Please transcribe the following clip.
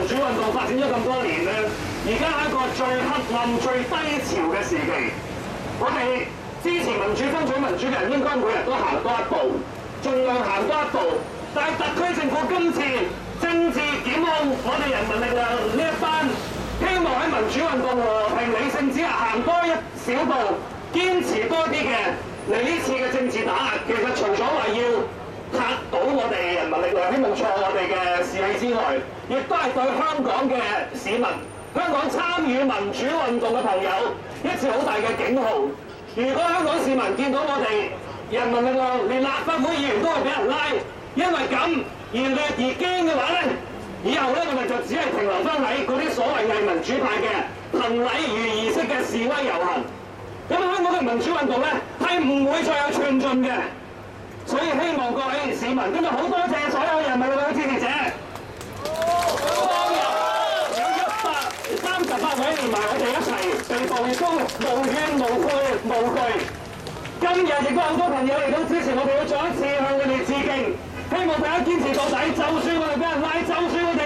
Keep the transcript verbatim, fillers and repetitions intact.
主運動發展咗咁多年咧，而家係一個最黑暗、最低潮嘅時期。我哋支持民主、爭取民主嘅人，應該每日都行多一步，盡量行多一步。但係特區政府今次政治檢控我哋人民力量呢一班，希望喺民主運動和平理性之下行多一小步，堅持多啲嘅。嚟呢次嘅政治打壓，其實除咗話要嚇到我哋人民力量，希望挫我哋嘅士氣之外，亦都係對香港嘅市民、香港參與民主運動嘅朋友一次好大嘅警號。如果香港市民見到我哋人民力量連立法會議員都會俾人拉，因為咁而劣而驚嘅話咧，以後咧我哋就只係停留翻喺嗰啲所謂偽民主派嘅行禮如儀式嘅示威遊行。咁香港嘅民主運動咧係唔會再有寸進嘅，所以希望各位市民今日好多謝所有人民力量嘅支持者。當日有一百三十八位連埋我哋一齊被捕，亦都無怨無悔無懼。今日亦都好多朋友嚟到支持我哋，要再一次向佢哋致敬。希望大家堅持到底，就算我哋俾人拉，就算我哋